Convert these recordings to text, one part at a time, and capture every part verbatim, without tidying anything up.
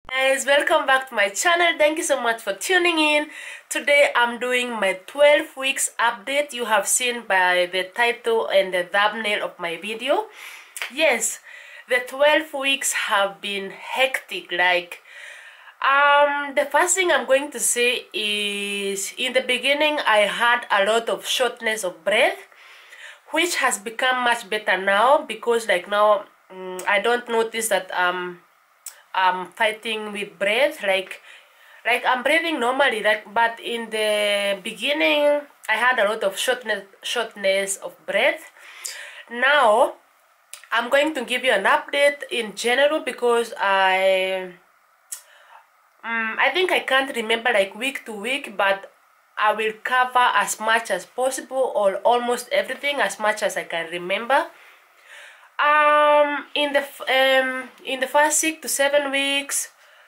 Guys, welcome back to my channel. Thank you so much for tuning in. Today I'm doing my twelve weeks update. You have seen by the title and the thumbnail of my video. Yes, the twelve weeks have been hectic. Like um the first thing I'm going to say is, in the beginning I had a lot of shortness of breath, which has become much better now, because like now um, I don't notice that um I'm fighting with breath. Like like I'm breathing normally, like, but in the beginning I had a lot of shortness shortness of breath. Now I'm going to give you an update in general, because I um, I think I can't remember like week to week, but I will cover as much as possible, or almost everything, as much as I can remember. Um, in the um in the first six to seven weeks,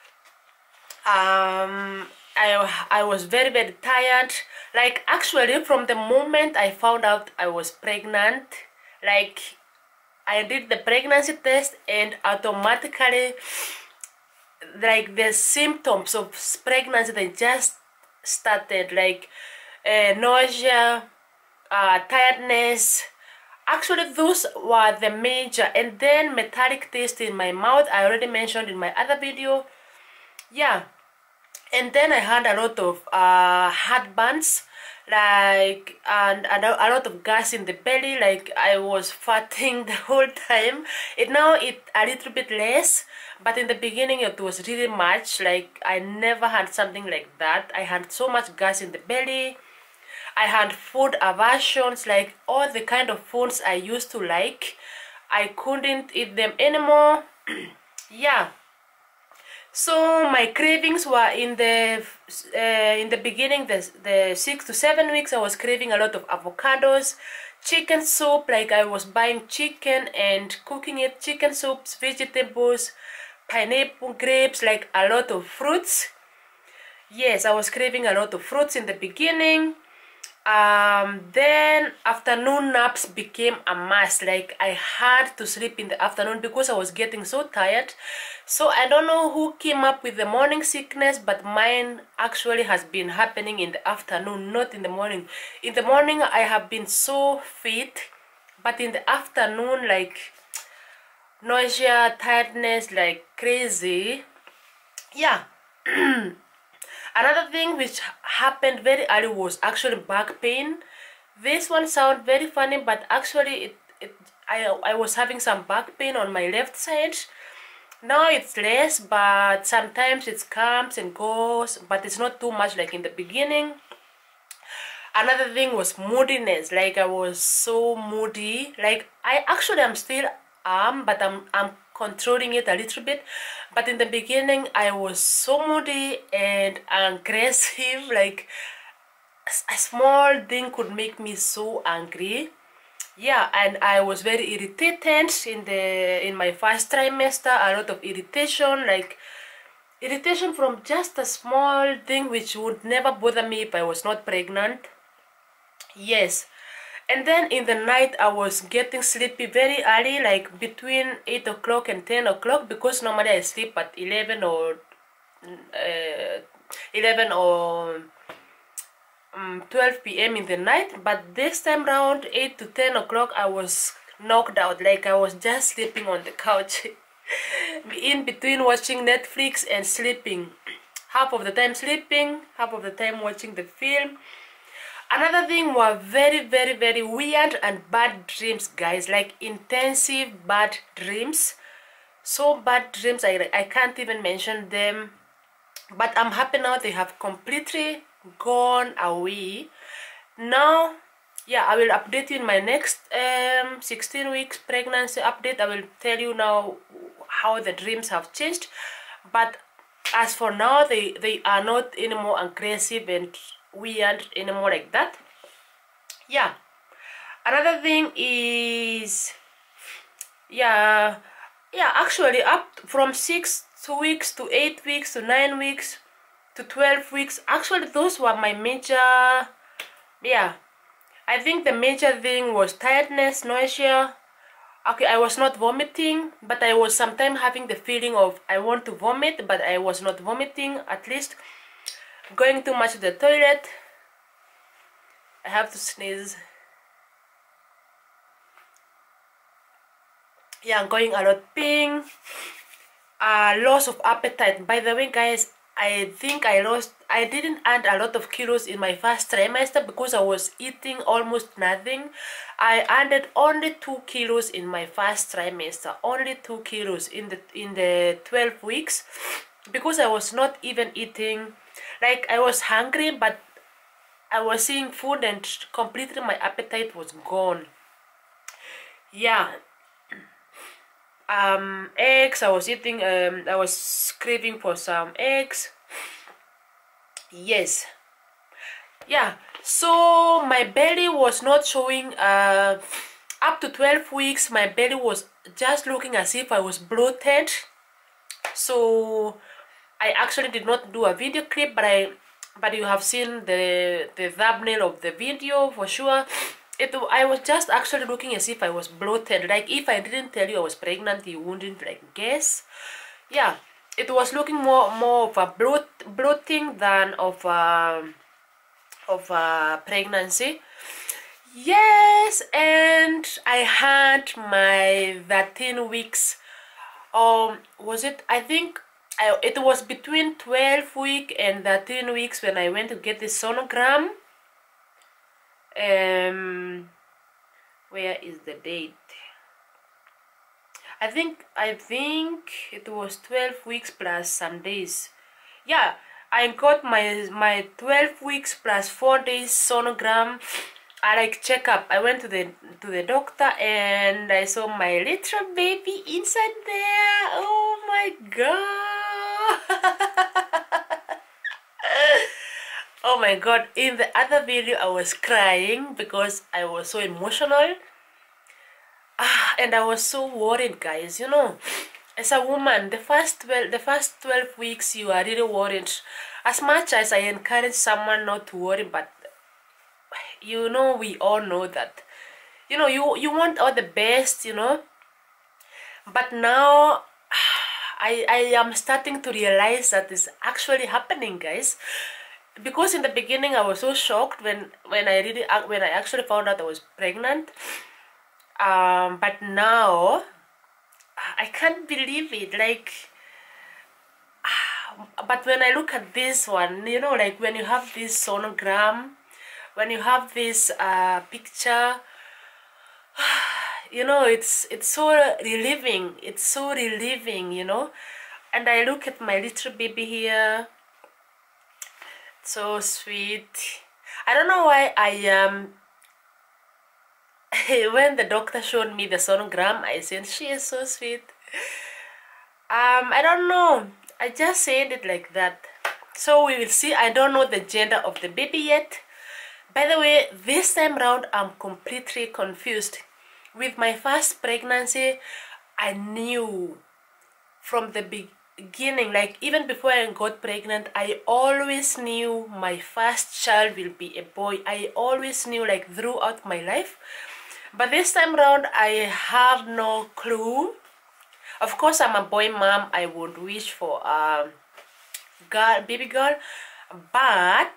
um, I I was very very tired. Like actually, from the moment I found out I was pregnant, like I did the pregnancy test, and automatically, like the symptoms of pregnancy, they just started, like uh, nausea, uh, tiredness. Actually, those were the major. And then metallic taste in my mouth, I already mentioned in my other video. Yeah. And then I had a lot of uh, heartburns, like, and, and a lot of gas in the belly. Like I was farting the whole time. It now it a little bit less, but in the beginning it was really much. Like I never had something like that. I had so much gas in the belly. I had food aversions, like all the kind of foods I used to like, I couldn't eat them anymore. Yeah. So my cravings were in the uh, in the beginning, the, the six to seven weeks, I was craving a lot of avocados, chicken soup, like I was buying chicken and cooking it, chicken soups, vegetables, pineapple, grapes, like a lot of fruits. Yes, I was craving a lot of fruits in the beginning. Um, then afternoon naps became a must. Like I had to sleep in the afternoon because I was getting so tired. So I don't know who came up with the morning sickness, but mine actually has been happening in the afternoon, not in the morning. In the morning I have been so fit, but in the afternoon, like nausea, tiredness, like crazy. Yeah. Another thing which happened very early was actually back pain. This one sounds very funny, but actually it, it I, I was having some back pain on my left side. Now it's less, but sometimes it comes and goes, but it's not too much like in the beginning. Another thing was moodiness. Like I was so moody. Like I actually am still am, but I'm I'm controlling it a little bit. But in the beginning I was so moody and aggressive. Like a small thing could make me so angry. Yeah, and I was very irritated in the in my first trimester. A lot of irritation, like irritation from just a small thing which would never bother me if I was not pregnant. Yes. And then in the night I was getting sleepy very early, like between eight o'clock and ten o'clock, because normally I sleep at eleven or uh, eleven or um, twelve p m in the night. But this time around, eight to ten o'clock, I was knocked out. Like I was just sleeping on the couch in between watching Netflix and sleeping. Half of the time sleeping, half of the time watching the film. Another thing were very very very weird and bad dreams, guys. Like intensive bad dreams. So bad dreams, I, I can't even mention them. But I'm happy now they have completely gone away. Now, yeah, I will update you in my next um, sixteen weeks pregnancy update. I will tell you now how the dreams have changed. But as for now, they, they are not anymore aggressive and weird anymore like that. Yeah. Another thing is, yeah, yeah, actually up from six to weeks to eight weeks to nine weeks to twelve weeks, actually those were my major, yeah, I think the major thing was tiredness, nausea, Okay, I was not vomiting, but I was sometimes having the feeling of I want to vomit, but I was not vomiting. At least going too much to the toilet. I have to sneeze. Yeah, going a lot peeing. Uh, loss of appetite. By the way, guys, I think I lost, I didn't add a lot of kilos in my first trimester because I was eating almost nothing. I added only two kilos in my first trimester, only two kilos in the in the twelve weeks, because I was not even eating. Like, I was hungry, but I was seeing food and completely my appetite was gone. Yeah. Um, eggs, I was eating, um, I was craving for some eggs. Yes. Yeah, so my belly was not showing, uh, up to twelve weeks, my belly was just looking as if I was bloated. So I actually did not do a video clip, but I, but you have seen the, the thumbnail of the video for sure. It, I was just actually looking as if I was bloated. Like, if I didn't tell you I was pregnant, you wouldn't like guess. Yeah, it was looking more more of a bloat, bloating than of a, of a pregnancy. Yes, and I had my thirteen weeks. Um, was it? I think I, it was between twelve week and thirteen weeks when I went to get the sonogram. Um, where is the date? I think I think it was twelve weeks plus some days. Yeah, I got my my twelve weeks plus four days sonogram. I like checkup. I went to the to the doctor and I saw my little baby inside there. Oh my god. Oh my god, in the other video I was crying because I was so emotional. Ah, and I was so worried, guys. You know, as a woman, the first twelve the first twelve weeks you are really worried. As much as I encourage someone not to worry, but you know, we all know that, you know, you you want all the best, you know. But now I I am starting to realize that is actually happening, guys. Because in the beginning I was so shocked when when I really when I actually found out I was pregnant. Um, but now I can't believe it. Like, but when I look at this one, you know, like when you have this sonogram, when you have this uh, picture, you know, it's it's so relieving. It's so relieving, you know. And I look at my little baby here. So sweet. I don't know why I um when the doctor showed me the sonogram, I said she is so sweet. Um, I don't know. I just said it like that. So we will see. I don't know the gender of the baby yet. By the way, this time round I'm completely confused. With my first pregnancy, I knew from the beginning, like even before I got pregnant, I always knew my first child will be a boy. I always knew, like, throughout my life. But this time round, I have no clue. Of course, I'm a boy mom. I would wish for a girl, baby girl. But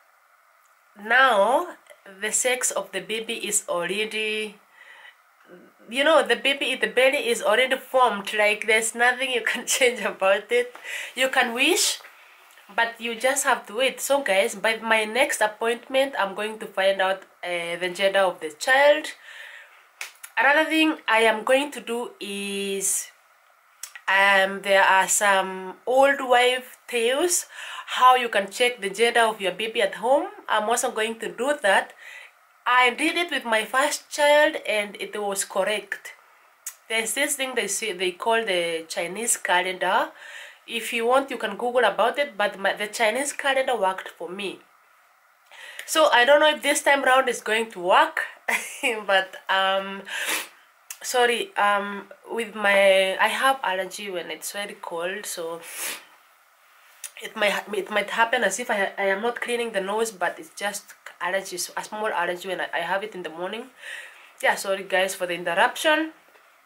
now, the sex of the baby is already, you know, the baby, the belly is already formed. Like, there's nothing you can change about it. You can wish, but you just have to wait. So guys, by my next appointment, I'm going to find out uh, the gender of the child. Another thing I am going to do is, um, there are some old wife tales, how you can check the gender of your baby at home. I'm also going to do that. I did it with my first child and it was correct. There's this thing they say they call the Chinese calendar. If you want, you can Google about it, but my, the Chinese calendar worked for me. So I don't know if this time round is going to work. But um sorry, um with my I have allergy when it's very cold, so it might it might happen as if I, I am not cleaning the nose, but it's just allergies, a small allergy when I, I have it in the morning. Yeah, sorry guys for the interruption.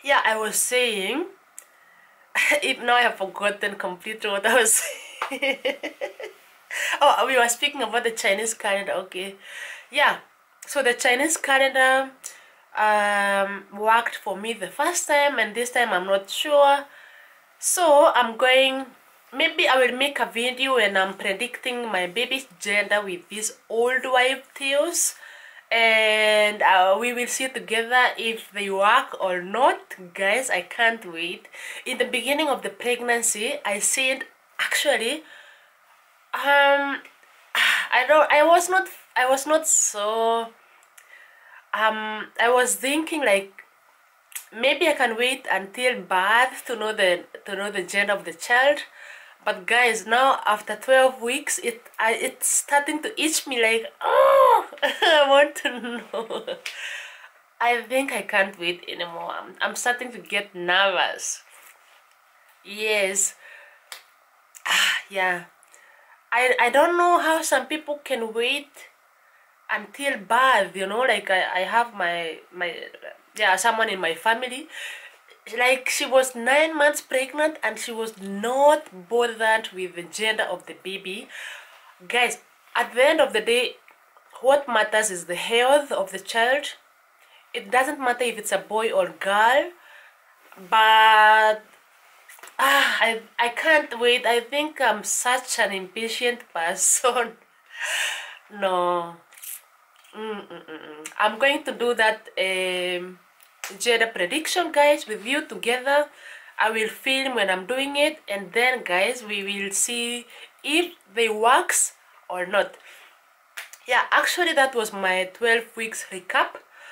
Yeah, I was saying, if now I have forgotten completely what I was saying. Oh, we were speaking about the Chinese calendar. Okay, yeah. So the Chinese calendar um, worked for me the first time, and this time I'm not sure. So I'm going. Maybe I will make a video when I'm predicting my baby's gender with these old wife tales, and uh, we will see together if they work or not. Guys, I can't wait. In the beginning of the pregnancy, I said actually um I don't I was not I was not so um I was thinking like maybe I can wait until birth to know the to know the gender of the child. But guys, now after twelve weeks, it I, it's starting to itch me like, oh, I want to know. I think I can't wait anymore. I'm, I'm starting to get nervous. Yes. Ah, yeah. I, I don't know how some people can wait until birth, you know, like I, I have my, my, yeah, someone in my family. Like she was nine months pregnant and she was not bothered with the gender of the baby. Guys, at the end of the day, what matters is the health of the child. It doesn't matter if it's a boy or girl, but ah, I, I can't wait. I think I'm such an impatient person. No. Mm -mm -mm. I'm going to do that um, gender prediction, guys, with you together. I will film when I'm doing it, and then guys, we will see if they works or not. Yeah, actually that was my twelve weeks recap.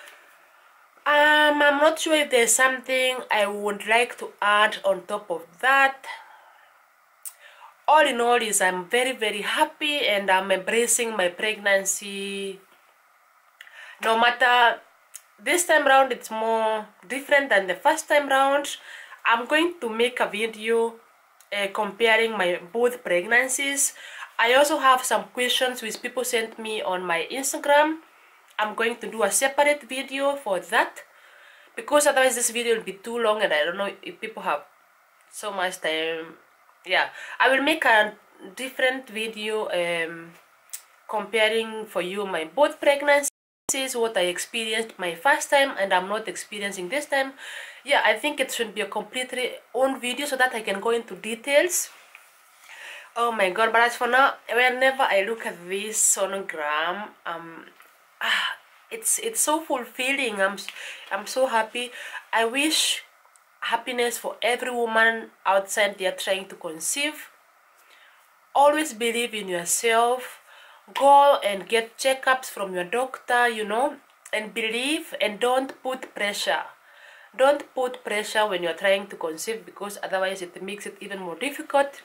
um I'm not sure if there's something I would like to add on top of that. All in all is I'm very very happy and I'm embracing my pregnancy. No matter, this time round it's more different than the first time round. I'm going to make a video uh, comparing my both pregnancies. I also have some questions which people sent me on my Instagram. I'm going to do a separate video for that, because otherwise this video will be too long and I don't know if people have so much time. Yeah, I will make a different video um, comparing for you my both pregnancies, what I experienced my first time and I'm not experiencing this time. Yeah, I think it should be a completely own video so that I can go into details. Oh my god, but as for now, whenever I look at this sonogram, um ah, it's it's so fulfilling. i'm i'm so happy. I wish happiness for every woman outside there trying to conceive. Always believe in yourself. Go and get checkups from your doctor, you know, and believe, and don't put pressure. Don't put pressure when you're trying to conceive, because otherwise it makes it even more difficult.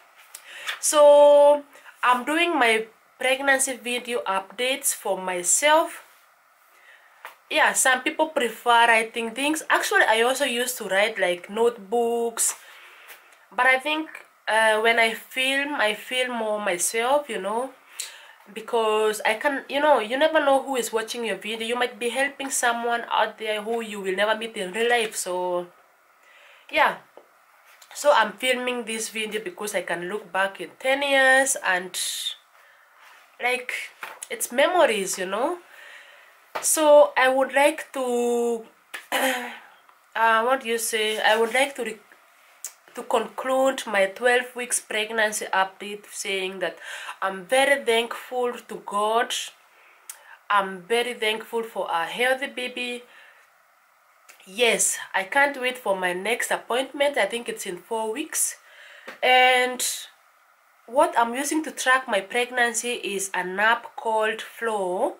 So I'm doing my pregnancy video updates for myself. Yeah, some people prefer writing things. Actually, I also used to write like notebooks, but I think uh, when I film, I feel more myself, you know, because I can, you know, you never know who is watching your video. You might be helping someone out there who you will never meet in real life. So yeah, so I'm filming this video because I can look back in ten years and like it's memories, you know. So I would like to uh, what do you say I would like to to conclude my twelve weeks pregnancy update saying that I'm very thankful to God. I'm very thankful for a healthy baby. Yes, I can't wait for my next appointment. I think it's in four weeks. And what I'm using to track my pregnancy is an app called Flow.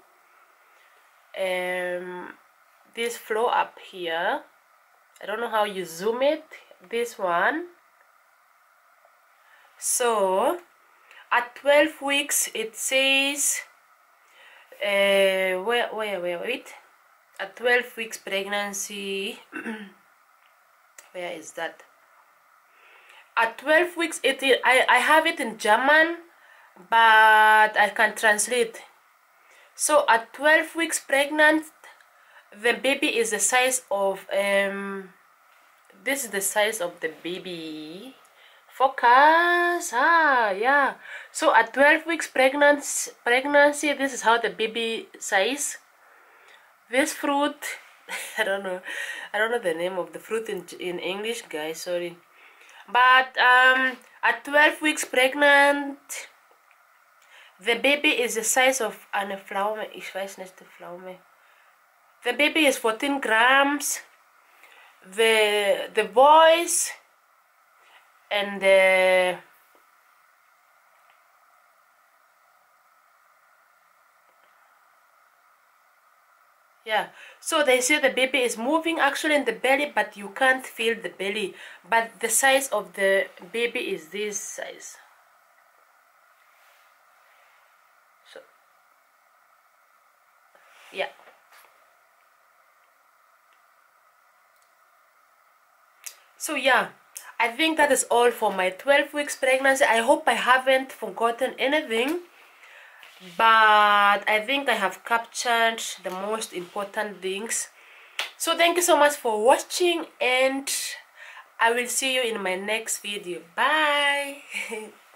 Um, this Flow app here, I don't know how you zoom it. This one. So at twelve weeks it says uh, where where where wait at twelve weeks pregnancy where is that? At twelve weeks it I, I have it in German, but I can translate. So at twelve weeks pregnant, the baby is the size of um this is the size of the baby. Focus. Ah, yeah. So at twelve weeks pregnancy, pregnancy, this is how the baby size. This fruit, I don't know, I don't know the name of the fruit in in English, guys. Sorry, but um, at twelve weeks pregnant, the baby is the size of an flower. Ich weiß nicht, the flower. The baby is fourteen grams. The the boys and the yeah, so they say the baby is moving actually in the belly, but you can't feel the belly, but the size of the baby is this size. So yeah, so yeah, I think that is all for my twelve weeks pregnancy. I hope I haven't forgotten anything, but I think I have captured the most important things. So thank you so much for watching, and I will see you in my next video. Bye.